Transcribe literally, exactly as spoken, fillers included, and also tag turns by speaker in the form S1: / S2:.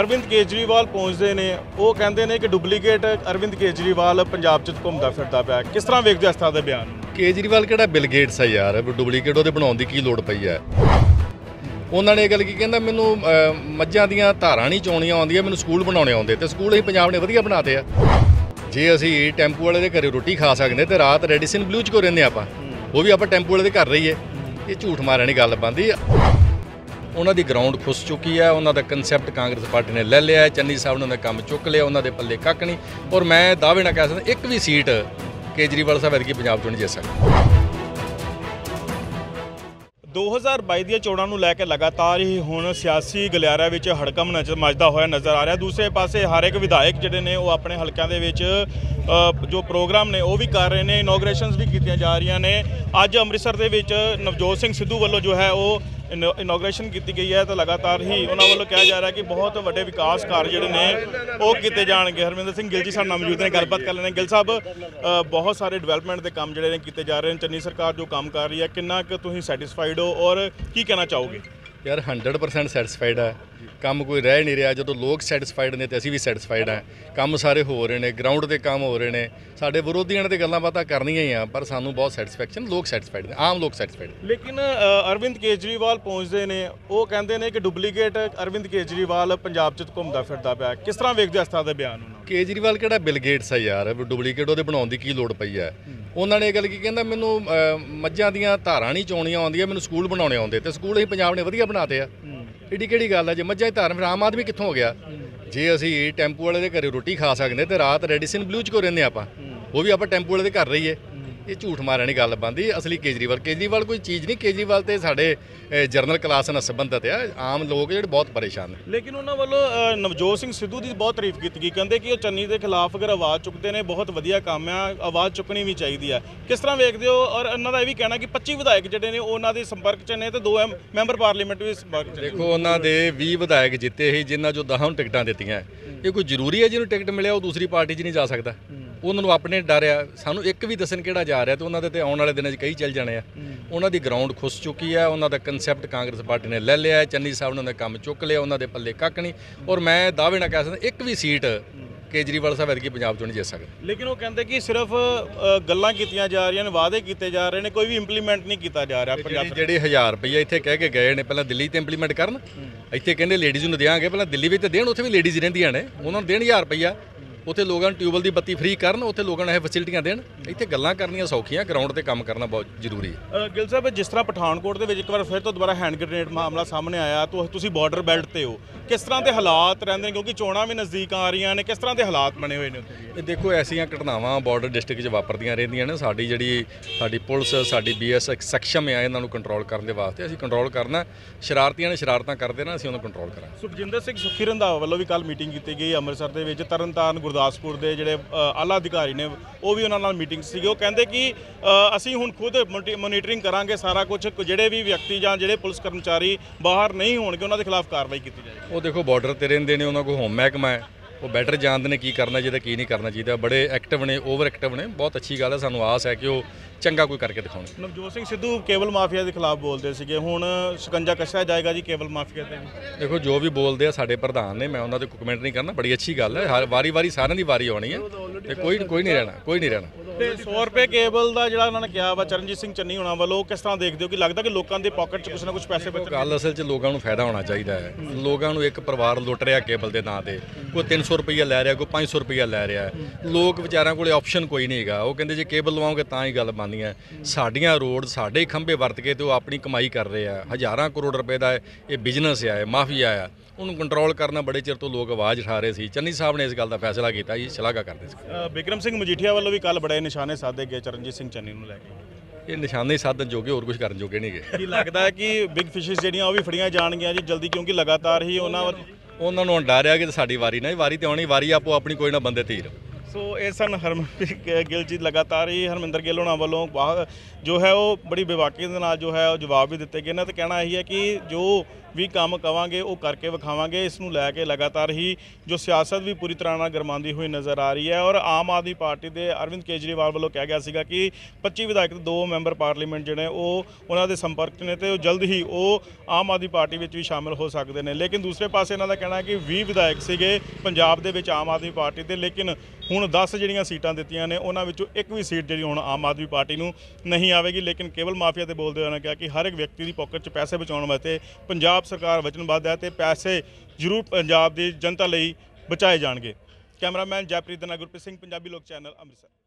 S1: ਅਰਵਿੰਦ ਕੇਜਰੀਵਾਲ ਪਹੁੰਚਦੇ ਨੇ, ਉਹ ਕਹਿੰਦੇ ਨੇ ਕਿ ਡੁਪਲੀਕੇਟ ਅਰਵਿੰਦ ਕੇਜਰੀਵਾਲ ਪੰਜਾਬ 'ਚ ਘੁੰਮਦਾ ਫਿਰਦਾ ਪਿਆ। ਕਿਸ ਤਰ੍ਹਾਂ ਵੇਖਦੇ ਇਸ ਤਰ੍ਹਾਂ ਦੇ ਬਿਆਨ ਨੂੰ?
S2: ਕੇਜਰੀਵਾਲ ਕਿਹੜਾ ਬਿਲ ਗੇਟਸ ਆ ਯਾਰ, ਡੁਪਲੀਕੇਟ ਉਹਦੇ ਬਣਾਉਣ ਦੀ ਕੀ ਲੋੜ ਪਈ ਹੈ। ਉਹਨਾਂ ਨੇ ਇਹ ਗੱਲ ਕੀ ਕਹਿੰਦਾ, ਮੈਨੂੰ ਮੱਝਾਂ ਦੀਆਂ ਧਾਰਾਂ ਨਹੀਂ ਚੋਣੀਆਂ ਆਉਂਦੀਆਂ, ਮੈਨੂੰ ਸਕੂਲ ਬਣਾਉਣੇ ਆਉਂਦੇ, ਤੇ ਸਕੂਲ ਅਸੀਂ ਪੰਜਾਬ ਨੇ ਵਧੀਆ ਬਣਾਤੇ ਆ। ਜੇ ਅਸੀਂ ਟੈਂਪੂ ਵਾਲੇ ਦੇ ਘਰੇ ਰੋਟੀ ਖਾ ਸਕਦੇ ਤੇ ਰਾਤ ਰੈਡੀਸਨ ਬਲੂ 'ਚ ਕੋ ਰਹਿੰਦੇ ਆਪਾਂ, ਉਹ ਵੀ ਆਪਾਂ ਟੈਂਪੂ ਵਾਲੇ ਦੇ ਘਰ ਰਹੀਏ। ਇਹ ਝੂਠ ਮਾਰਨ ਦੀ ਗੱਲ ਬਣਦੀ। ਉਹਨਾਂ ਦੀ ਗਰਾਊਂਡ ਖੁੱਸ ਚੁੱਕੀ ਹੈ, ਉਹਨਾਂ ਦਾ ਕਨਸੈਪਟ ਕਾਂਗਰਸ ਪਾਰਟੀ ਨੇ ਲੈ ਲਿਆ। ਚੰਨੀ ਸਾਹਿਬ ਨੇ ਉਹਨਾਂ ਦਾ ਕੰਮ ਚੁੱਕ ਲਿਆ, ਉਹਨਾਂ ਦੇ ਪੱਲੇ ਕੱਖ ਨਹੀਂ। ਔਰ ਮੈਂ ਦਾਅਵੇ ਨਾਲ ਕਹਿ ਸਕਦਾ ਇੱਕ ਵੀ ਸੀਟ ਕੇਜਰੀਵਾਲ ਸਾਹਿਬ ਐਤਕੀ ਪੰਜਾਬ ਤੋਂ ਨਹੀਂ ਜਿੱਤ ਸਕਦਾ।
S1: ਦੋ ਹਜ਼ਾਰ ਬਾਈ ਦੀਆਂ ਚੋਣਾਂ ਨੂੰ ਲੈ ਕੇ ਲਗਾਤਾਰ ਹੀ ਹੁਣ ਸਿਆਸੀ ਗਲਿਆਰਿਆਂ ਵਿੱਚ ਹੜਕੰਪ ਨਜ਼ਰ ਮੱਚਦਾ ਹੋਇਆ ਨਜ਼ਰ ਆ ਰਿਹਾ। ਦੂਸਰੇ ਪਾਸੇ ਹਰ ਇੱਕ ਵਿਧਾਇਕ ਜਿਹੜੇ ਨੇ ਉਹ ਆਪਣੇ ਹਲਕਿਆਂ ਦੇ ਵਿੱਚ ਜੋ ਪ੍ਰੋਗਰਾਮ ਨੇ ਉਹ ਵੀ ਕਰ ਰਹੇ ਨੇ, ਇਨੋਗ੍ਰੇਸ਼ਨਸ ਵੀ ਕੀਤੀਆਂ ਜਾ ਰਹੀਆਂ ਨੇ। ਅੱਜ ਅੰਮ੍ਰਿਤਸਰ ਦੇ ਵਿੱਚ ਨਵਜੋਤ ਸਿੰਘ ਸਿੱਧੂ ਵੱਲੋਂ ਜੋ ਹੈ ਉਹ ਇਨੋਗ੍ਰੇਸ਼ਨ ਕੀਤੀ ਗਈ ਹੈ, ਤਾਂ ਲਗਾਤਾਰ ਹੀ ਉਹਨਾਂ ਵੱਲੋਂ ਕਿਹਾ ਜਾ ਰਿਹਾ ਕਿ ਬਹੁਤ ਵੱਡੇ ਵਿਕਾਸ ਕਾਰਜ ਜਿਹੜੇ ਨੇ ਉਹ ਕੀਤੇ ਜਾਣਗੇ। ਹਰਮਿੰਦਰ ਸਿੰਘ ਗਿੱਲ ਜੀ ਸਾਡੇ ਨਾਲ ਮੌਜੂਦ ਨੇ, ਗੱਲਬਾਤ ਕਰ ਲੈਣੇ। ਗਿੱਲ ਸਾਹਿਬ, ਬਹੁਤ ਸਾਰੇ ਡਿਵੈਲਪਮੈਂਟ ਦੇ ਕੰਮ ਜਿਹੜੇ ਨੇ ਕੀਤੇ ਜਾ ਰਹੇ ਨੇ, ਚੰਨੀ ਸਰਕਾਰ ਜੋ ਕੰਮ ਕਰ ਰਹੀ ਹੈ, ਕਿੰਨਾ ਕੁ ਤੁਸੀਂ ਸੈਟਿਸਫਾਈਡ ਹੋ ਔਰ ਕੀ ਕਹਿਣਾ ਚਾਹੋਗੇ?
S2: ਯਾਰ ਹੰਡਰਡ ਪਰਸੈਂਟ ਸੈਟਿਸਫਾਈਡ ਹੈ। ਕੰਮ ਕੋਈ ਰਹਿ ਨਹੀਂ ਰਿਹਾ। ਜਦੋਂ ਲੋਕ ਸੈਟਿਸਫਾਈਡ ਨੇ ਤੇ ਅਸੀਂ ਵੀ ਸੈਟਿਸਫਾਈਡ ਹਾਂ। ਕੰਮ ਸਾਰੇ ਹੋ ਰਹੇ ਨੇ, ਗਰਾਊਂਡ ਦੇ ਕੰਮ ਹੋ ਰਹੇ ਨੇ। ਸਾਡੇ ਵਿਰੋਧੀਆਂ ਨੇ ਤੇ ਗੱਲਾਂ ਬਾਤਾਂ ਕਰਨੀਆਂ ਹੀ ਆ, ਪਰ ਸਾਨੂੰ ਬਹੁਤ ਸੈਟਿਸਫੈਕਸ਼ਨ, ਲੋਕ ਸੈਟਿਸਫਾਈਡ ਨੇ, ਆਮ ਲੋਕ ਸੈਟਿਸਫਾਈਡ।
S1: ਲੇਕਿਨ ਅਰਵਿੰਦ ਕੇਜਰੀਵਾਲ ਪਹੁੰਚਦੇ ਨੇ, ਉਹ ਕਹਿੰਦੇ ਨੇ ਕਿ ਡੁਪਲੀਕੇਟ ਅਰਵਿੰਦ ਕੇਜਰੀਵਾਲ ਪੰਜਾਬ 'ਚ ਘੁੰਮਦਾ ਫਿਰਦਾ ਪਿਆ। ਕਿਸ ਤਰ੍ਹਾਂ ਵੇਖਦੇ ਇਸ ਤਰ੍ਹਾਂ ਦੇ ਬਿਆਨ ਨੂੰ?
S2: ਕੇਜਰੀਵਾਲ ਕਿਹੜਾ ਬਿਲ ਗੇਟਸ ਆ ਯਾਰ, ਡੁਪਲੀਕੇਟ ਉਹਦੇ ਬਣਾਉਣ ਦੀ ਕੀ ਲੋੜ ਪਈ ਹੈ। ਉਹਨਾਂ ਨੇ ਇਹ ਗੱਲ ਕੀ ਕਹਿੰਦਾ, ਮੈਨੂੰ ਮੱਝਾਂ ਦੀਆਂ ਧਾਰਾਂ ਨਹੀਂ ਚੋਣੀਆਂ ਆਉਂਦੀਆਂ, ਮੈਨੂੰ ਸਕੂਲ ਬਣਾਉਣੇ ਆਉਂਦੇ, ਤੇ ਸਕੂਲ ਅਸੀਂ ਪੰਜਾਬ ਨੇ ਵਧੀਆ ਬਣਾਤੇ ਆ। ਏਡੀ ਕਿਹੜੀ ਗੱਲ ਹੈ? ਜੇ ਮੱਝਾਂ ਦੀ ਧਾਰਾਂ ਫਿਰ ਆਮ ਆਦਮੀ ਕਿੱਥੋਂ ਹੋ ਗਿਆ? ਜੇ ਅਸੀਂ ਟੈਂਪੂ ਵਾਲੇ ਦੇ ਘਰੇ ਰੋਟੀ ਖਾ ਸਕਦੇ ਤੇ ਰਾਤ ਰੈਡੀਸਨ ਬਲੂ 'ਚ ਕੋ ਰਹਿੰਦੇ ਆਪਾਂ, ਉਹ ਵੀ ਆਪਾਂ ਟੈਂਪੂ ਵਾਲੇ ਦੇ ਘਰ ਰਹੀਏ। ਇਹ ਝੂਠ ਮਾਰਨ ਦੀ ਗੱਲ ਬਣਦੀ। ਅਸਲੀ ਕੇਜਰੀਵਾਲ ਕੇਜਰੀਵਾਲ ਕੋਈ ਚੀਜ਼ ਨਹੀਂ। ਕੇਜਰੀਵਾਲ ਤੇ ਸਾਡੇ ਜਰਨਲ ਕਲਾਸ ਨਾਲ ਸੰਬੰਧਿਤ ਆ, ਆਮ ਲੋਕ ਜਿਹੜੇ ਬਹੁਤ ਪਰੇਸ਼ਾਨ ਨੇ।
S1: ਲੇਕਿਨ ਉਹਨਾਂ ਵੱਲੋਂ ਨਵਜੋਤ ਸਿੰਘ ਸਿੱਧੂ ਦੀ ਬਹੁਤ ਤਾਰੀਫ ਕੀਤੀ ਗਈ, ਕਹਿੰਦੇ ਕਿ ਉਹ ਚੰਨੀ ਦੇ ਖਿਲਾਫ ਅਗਰ ਆਵਾਜ਼ ਚੁੱਕਦੇ ਨੇ, ਬਹੁਤ ਵਧੀਆ ਕੰਮ ਆ, ਆਵਾਜ਼ ਚੁੱਕਣੀ ਵੀ ਚਾਹੀਦੀ ਆ। ਕਿਸ ਤਰ੍ਹਾਂ ਵੇਖਦੇ ਹੋ? ਔਰ ਇਹਨਾਂ ਦਾ ਇਹ ਵੀ ਕਹਿਣਾ ਕਿ ਪੱਚੀ ਵਿਧਾਇਕ ਜਿਹੜੇ ਨੇ ਉਹਨਾਂ ਦੇ ਸੰਪਰਕ 'ਚ ਨੇ ਤੇ ਦੋ ਮੈਂਬਰ ਪਾਰਲੀਮੈਂਟ ਵੀ ਸੰਪਰਕ 'ਚ।
S2: ਦੇਖੋ, ਉਹਨਾਂ ਦੇ ਵੀਹ ਵਿਧਾਇਕ ਜਿੱਤੇ ਸੀ, ਜਿਨ੍ਹਾਂ ਜੋ ਦਸਾਂ ਨੂੰ ਟਿਕਟਾਂ ਦਿੱਤੀਆਂ। ਇਹ ਕੋਈ ਜ਼ਰੂਰੀ ਹੈ ਜਿਹਨੂੰ ਟਿਕਟ ਮਿਲਿਆ ਉਹ ਦੂਸਰੀ ਪਾਰਟੀ 'ਚ ਨਹੀਂ ਜਾ ਸਕਦਾ? ਉਹਨਾਂ ਨੂੰ ਆਪਣੇ ਡਰ ਆ। ਸਾਨੂੰ ਇੱਕ ਵੀ ਦੱਸਣ ਕਿਹੜਾ ਜਾ ਰਿਹਾ, ਤੇ ਉਹਨਾਂ ਦੇ ਤੇ ਆਉਣ ਵਾਲੇ ਦਿਨਾਂ 'ਚ ਕਈ ਚੱਲ ਜਾਣੇ ਆ। ਉਹਨਾਂ ਦੀ ਗਰਾਊਂਡ ਖੁੱਸ ਚੁੱਕੀ ਹੈ, ਉਹਨਾਂ ਦਾ ਕਨਸੈਪਟ ਕਾਂਗਰਸ ਪਾਰਟੀ ਨੇ ਲੈ ਲਿਆ। ਚੰਨੀ ਸਾਹਿਬ ਨੇ ਉਹਨਾਂ ਦਾ ਕੰਮ ਚੁੱਕ ਲਿਆ, ਉਹਨਾਂ ਦੇ ਪੱਲੇ ਕੱਖ ਨਹੀਂ। ਔਰ ਮੈਂ ਦਾਅਵੇ ਨਾਲ ਕਹਿ ਸਕਦਾ ਇੱਕ ਵੀ ਸੀਟ ਕੇਜਰੀਵਾਲ ਸਾਹਿਬ ਐਤਕੀ ਪੰਜਾਬ ਤੋਂ ਨਹੀਂ ਜਿੱਤ ਸਕਦਾ।
S1: ਲੇਕਿਨ ਉਹ ਕਹਿੰਦੇ ਕਿ ਸਿਰਫ ਗੱਲਾਂ ਕੀਤੀਆਂ ਜਾ ਰਹੀਆਂ ਨੇ, ਵਾਅਦੇ ਕੀਤੇ ਜਾ ਰਹੇ ਨੇ, ਕੋਈ ਵੀ ਇੰਪਲੀਮੈਂਟ ਨਹੀਂ ਕੀਤਾ ਜਾ ਰਿਹਾ ਪੰਜਾਬ।
S2: ਜਿਹੜੇ ਹਜ਼ਾਰ ਰੁਪਈਆ ਇੱਥੇ ਕਹਿ ਕੇ ਗਏ ਨੇ, ਪਹਿਲਾਂ ਦਿੱਲੀ ਤੇ ਇੰਪਲੀਮੈਂਟ ਕਰਨ। ਇੱਥੇ ਕਹਿੰਦੇ ਲੇਡੀਜ਼ ਨੂੰ ਦਿਆਂਗੇ, ਪਹਿਲਾਂ ਦਿੱਲੀ ਵਿੱਚ ਤੇ ਦੇਣ, ਉੱਥੇ ਵੀ ਲੇਡੀਜ਼ ਰਹਿੰਦੀਆਂ ਨੇ, ਉਹਨਾਂ ਨੂੰ ਦੇਣ ਹਜ਼ਾਰ ਰੁਪਈਆ। ਉੱਥੇ ਲੋਕਾਂ ਨੂੰ ਟਿਊਬਵੈਲ ਦੀ ਬੱਤੀ ਫ੍ਰੀ ਕਰਨ, ਉੱਥੇ ਲੋਕਾਂ ਨੂੰ ਇਹ ਫੈਸਿਲਿਟੀਆਂ ਦੇਣ। ਇੱਥੇ ਗੱਲਾਂ ਕਰਨੀਆਂ ਸੌਖੀਆਂ, ਗਰਾਊਂਡ ਤੇ ਕੰਮ ਕਰਨਾ ਬਹੁਤ ਜ਼ਰੂਰੀ ਹੈ।
S1: ਗਿੱਲ ਸਾਹਿਬ, ਜਿਸ ਤਰ੍ਹਾਂ ਪਠਾਨਕੋਟ ਦੇ ਵਿੱਚ ਇੱਕ ਵਾਰ ਫਿਰ ਤੋਂ ਦੁਬਾਰਾ ਹੈਂਡ ਗ੍ਰੇਨੇਡ ਮਾਮਲਾ ਸਾਹਮਣੇ ਆਇਆ, ਤੁਸੀਂ ਬਾਰਡਰ ਬੈਲਟ ਤੇ ਹੋ, ਕਿਸ ਤਰ੍ਹਾਂ ਦੇ ਹਾਲਾਤ ਰਹਿੰਦੇ ਨੇ? ਕਿਉਂਕਿ ਚੋਣਾਂ ਵੀ ਨਜ਼ਦੀਕ ਆ ਰਹੀਆਂ ਨੇ, ਕਿਸ ਤਰ੍ਹਾਂ ਦੇ ਹਾਲਾਤ ਬਣੇ ਹੋਏ ਨੇ ਉੱਥੇ?
S2: ਇਹ ਦੇਖੋ, ਐਸੀਆਂ ਘਟਨਾਵਾਂ ਬਾਰਡਰ ਡਿਸਟ੍ਰਿਕਟ 'ਚ ਵਾਪਰਦੀਆਂ ਰਹਿੰਦੀਆਂ ਨੇ। ਸਾਡੀ ਜਿਹੜੀ ਸਾਡੀ ਪੁਲਿਸ, ਸਾਡੀ ਬੀ ਐਸ ਸક્ષਮ ਆ ਇਹਨਾਂ ਨੂੰ ਕੰਟਰੋਲ ਕਰਨ ਦੇ ਵਾਸਤੇ। ਅਸੀਂ ਕੰਟਰੋਲ ਕਰਨਾ। ਸ਼ਰਾਰਤੀਆਂ ਨੇ ਸ਼ਰਾਰਤਾਂ ਕਰਦੇ ਨਾ, ਅਸੀਂ ਉਹਨੂੰ ਕੰਟਰੋਲ ਕਰਾਂਗੇ।
S1: ਸੁਖਜਿੰਦਰ ਸਿੰਘ ਸੁਖੀ ਰੰਧਾਵਾ ਵੱਲੋਂ ਵੀ ਕੱਲ੍ਹ ਮੀਟਿੰਗ ਕੀਤੀ ਗਈ ਅੰਮ੍ਰਿਤਸਰ ਦੇ ਵਿੱਚ। ਤਰਨਤਾਰਨ, ਗੁਰਦਾਸਪੁਰ ਦੇ ਜਿਹੜੇ ਆਲਾ ਅਧਿਕਾਰੀ ਨੇ ਉਹ ਵੀ ਉਹਨਾਂ ਨਾਲ ਮੀਟਿੰਗ ਸੀਗੀ। ਉਹ ਕਹਿੰਦੇ ਕਿ ਅਸੀਂ ਹੁਣ ਖੁਦ ਮੋਨੀਟਰਿੰਗ ਕਰਾਂਗੇ ਸਾਰਾ ਕੁਝ, ਜਿਹੜੇ ਵੀ ਵਿਅਕਤੀ ਜਾਂ ਜਿਹੜੇ ਪੁਲਿਸ ਕਰਮਚਾਰੀ ਬਾਹਰ ਨਹੀਂ ਹੋਣਗੇ ਉਹਨਾਂ ਦੇ ਖਿਲਾਫ ਕਾਰਵਾਈ ਕੀਤੀ ਜਾਏਗੀ।
S2: ਉਹ ਦੇਖੋ, ਬਾਰਡਰ ਤੇ ਰਹਿੰਦੇ ਨੇ, ਉਹਨਾਂ ਕੋਲ ਹੋਮ ਮਹਿਕਮਾ ਹੈ, ਉਹ ਬੈਟਰ ਜਾਣਦੇ ਨੇ ਕੀ ਕਰਨਾ ਚਾਹੀਦਾ, ਕੀ ਨਹੀਂ ਕਰਨਾ ਚਾਹੀਦਾ। ਬੜੇ ਐਕਟਿਵ ਨੇ, ਓਵਰ ਐਕਟਿਵ ਨੇ। ਬਹੁਤ ਅੱਛੀ ਗੱਲ ਹੈ, ਸਾਨੂੰ ਆਸ ਹੈ ਕਿ ਉਹ ਚੰਗਾ ਕੋਈ ਕਰਕੇ ਦਿਖਾਉਣਗੇ।
S1: ਨਵਜੋਤ ਸਿੰਘ ਸਿੱਧੂ ਕੇਬਲ ਮਾਫੀਆ ਦੇ ਖਿਲਾਫ ਬੋਲਦੇ ਸੀਗੇ, ਹੁਣ ਸ਼ਿਕੰਜਾ ਕੱਸਿਆ ਜਾਏਗਾ ਜੀ ਕੇਬਲ ਮਾਫੀਆ ਤੇ?
S2: ਦੇਖੋ, ਜੋ ਵੀ ਬੋਲਦੇ ਆ ਸਾਡੇ ਪ੍ਰਧਾਨ ਨੇ, ਮੈਂ ਉਹਨਾਂ ਦੇ ਕਮੈਂਟ ਨਹੀਂ ਕਰਨਾ। ਬੜੀ ਅੱਛੀ ਗੱਲ ਹੈ, ਹਰ ਵਾਰੀ ਵਾਰੀ ਸਾਰਿਆਂ ਦੀ ਵਾਰੀ ਆਉਣੀ ਹੈ, ਤੇ ਕੋਈ ਕੋਈ ਨਹੀਂ ਰਹਿਣਾ, ਕੋਈ ਨਹੀਂ ਰਹਿਣਾ।
S1: ਤੇ ਸੌ ਰੁਪਏ ਕੇਬਲ ਦਾ ਜਿਹੜਾ ਉਹਨਾਂ ਨੇ ਕਿਹਾ ਵਾ ਚਰਨਜੀਤ ਸਿੰਘ ਚੰਨੀ ਹੋਣਾ ਵੱਲੋਂ, ਕਿਸ ਤਰ੍ਹਾਂ ਦੇਖਦੇ ਹੋ? ਕਿ ਲੱਗਦਾ ਕਿ ਲੋਕਾਂ ਦੇ ਪਾਕਟ 'ਚ ਕੁਛ ਨਾ ਕੁਛ ਪੈਸੇ ਬਚਣ?
S2: ਗੱਲ ਅਸਲ 'ਚ ਲੋਕਾਂ ਨੂੰ ਫਾਇਦਾ ਹੋਣਾ ਚਾਹੀਦਾ ਹੈ। ਲੋਕਾਂ ਨੂੰ ਇੱਕ ਪਰਿਵਾਰ ਲੁੱਟ ਰਿਹਾ ਕੇਬਲ ਦੇ ਨਾਂ ਤੇ, ਕੋਈ ਤਿੰਨ ਸੌ ਰੁਪਈਆ ਲੈ ਰਿਹਾ, ਕੋਈ ਪੰਜ ਸੌ ਰੁਪਈਆ ਲੈ ਰਿਹਾ। ਲੋਕ ਵਿਚਾਰਿਆਂ ਕੋਲੇ ਆਪਸ਼ਨ ਕੋਈ ਨਹੀਂ ਹੈਗਾ। ਉਹ ਕਹਿੰਦੇ ਜੇ ਕੇਬਲ ਲਵਾਓਗੇ ਤਾਂ ਹੀ ਗੱਲ ਬਣਨੀ ਹੈ। ਸਾਡੀਆਂ ਰੋਡ, ਸਾਡੇ ਖੰਭੇ ਵਰਤ ਕੇ ਤੇ ਉਹ ਆਪਣੀ ਕਮਾਈ ਕਰ ਰਹੇ ਆ। ਹਜ਼ਾਰਾਂ ਕਰੋੜ ਰੁਪਏ ਦਾ ਇਹ ਬਿਜ਼ਨਸ ਆ, ਇਹ ਮਾਫੀਆ ਆ। ਉਹਨੂੰ ਕੰਟਰੋਲ ਕਰਨਾ ਬੜੇ ਚਿਰ ਤੋਂ ਲੋਕ ਆਵਾਜ਼ ਉਠਾ ਰਹੇ ਸੀ। ਚੰਨੀ ਸਾਹਿਬ ਨੇ ਇਸ ਗੱਲ ਦਾ ਫੈਸਲਾ ਕੀਤਾ ਜੀ, ਸ਼ਲਾਘਾ ਕਰਦੇ ਸੀ।
S1: ਬਿਕਰਮ ਸਿੰਘ ਮਜੀਠੀਆ ਵੱਲੋਂ ਵੀ ਕੱਲ੍ਹ ਬੜੇ ਨਿਸ਼ਾਨੇ ਸਾਧੇ ਗਏ ਚਰਨਜੀਤ ਸਿੰਘ ਚੰਨੀ ਨੂੰ ਲੈ ਕੇ।
S2: ਇਹ ਨਿਸ਼ਾਨੇ ਸਾਧਨ ਜੋਗੇ, ਹੋਰ ਕੁਝ ਕਰਨ ਜੋਗੇ ਨਹੀਂ ਗਏ।
S1: ਕੀ ਲੱਗਦਾ ਹੈ ਕਿ ਬਿਗ ਫਿਸ਼ਿਸ ਜਿਹੜੀਆਂ ਉਹ ਵੀ ਫੜੀਆਂ ਜਾਣਗੀਆਂ ਜੀ ਜਲਦੀ? ਕਿਉਂਕਿ ਲਗਾਤਾਰ ਹੀ ਉਹਨਾਂ
S2: ਉਹਨਾਂ ਨੂੰ ਡਰ ਰਿਹਾ ਕਿ ਸਾਡੀ ਵਾਰੀ ਨਾ, ਵਾਰੀ ਤੇ ਆਉਣੀ, ਵਾਰੀ ਆਪੋ ਆਪਣੀ ਕੋਈ ਨਾ ਬੰਦੇ ਧੀਰ।
S1: ਸੋ ਇਹ ਸਨ ਹਰਮਨਪ੍ਰੀਤ ਗਿੱਲ ਜੀ। ਲਗਾਤਾਰ ਹੀ ਹਰਮਿੰਦਰ ਗਿੱਲ ਹੋਣਾ ਵੱਲੋਂ ਬਾਹਰ ਜੋ ਹੈ ਉਹ ਬੜੀ ਬੇਬਾਕੀ ਦੇ ਨਾਲ ਜੋ ਹੈ ਉਹ ਜਵਾਬ ਵੀ ਦਿੱਤੇ ਗਏ ਨੇ ਤੇ ਕਹਿਣਾ ਇਹੀ ਹੈ ਕਿ ਜੋ ਵੀ ਕੰਮ ਕਵਾਂਗੇ ਉਹ ਕਰਕੇ ਵਿਖਾਵਾਂਗੇ। ਇਸ ਨੂੰ ਲੈ ਕੇ ਲਗਾਤਾਰ ਹੀ ਜੋ ਸਿਆਸਤ ਵੀ ਪੂਰੀ ਤਰ੍ਹਾਂ ਨਾਲ ਗਰਮਾਉਂਦੀ ਹੋਈ ਨਜ਼ਰ ਆ ਰਹੀ ਹੈ। ਔਰ ਆਮ ਆਦਮੀ ਪਾਰਟੀ ਦੇ ਅਰਵਿੰਦ ਕੇਜਰੀਵਾਲ ਵੱਲੋਂ ਕਿਹਾ ਗਿਆ ਸੀਗਾ ਕਿ ਪੱਚੀ ਵਿਧਾਇਕ ਤੇ ਦੋ ਮੈਂਬਰ ਪਾਰਲੀਮੈਂਟ ਜਿਹੜੇ ਉਹ ਉਹਨਾਂ ਦੇ ਸੰਪਰਕ 'ਚ ਨੇ ਤੇ ਉਹ ਜਲਦ ਹੀ ਉਹ ਆਮ ਆਦਮੀ ਪਾਰਟੀ ਵਿੱਚ ਵੀ ਸ਼ਾਮਿਲ ਹੋ ਸਕਦੇ ਨੇ। ਲੇਕਿਨ ਦੂਸਰੇ ਪਾਸੇ ਇਹਨਾਂ ਦਾ ਕਹਿਣਾ ਹੈ ਕਿ ਵੀਹ ਵਿਧਾਇਕ ਸੀਗੇ ਪੰਜਾਬ ਦੇ ਵਿੱਚ ਆਮ ਆਦਮੀ ਪਾਰਟੀ ਦੇ, ਲੇਕਿਨ ਹੁਣ ਦਸ ਜਿਹੜੀਆਂ ਸੀਟਾਂ ਦਿੱਤੀਆਂ ਨੇ ਉਹਨਾਂ ਵਿੱਚੋਂ ਇੱਕ ਵੀ ਸੀਟ ਜਿਹੜੀ ਹੁਣ ਆਮ ਆਦਮੀ ਪਾਰਟੀ ਨੂੰ ਨਹੀਂ ਆਵੇਗੀ। ਲੇਕਿਨ ਕੇਵਲ ਮਾਫੀਆ ਤੇ ਬੋਲਦੇ ਹੋਏ ਉਹਨਾਂ ਕਿਹਾ ਕਿ ਹਰ ਇੱਕ ਵਿਅਕਤੀ ਦੀ ਪਾਕਟ 'ਚ ਪੈਸੇ ਬਚਾਉਣ ਵਾਸਤੇ ਪੰਜਾਬ ਸਰਕਾਰ ਵਚਨਬੱਧ ਹੈ ਤੇ ਪੈਸੇ ਜ਼ਰੂਰ ਪੰਜਾਬ ਦੀ ਜਨਤਾ ਲਈ ਬਚਾਏ ਜਾਣਗੇ। ਕੈਮਰਾਮੈਨ ਜੈਪ੍ਰੀਤ ਦੇ ਨਾਲ ਗੁਰਪ੍ਰੀਤ ਸਿੰਘ, ਪੰਜਾਬੀ ਲੋਕ ਚੈਨਲ, ਅੰਮ੍ਰਿਤਸਰ।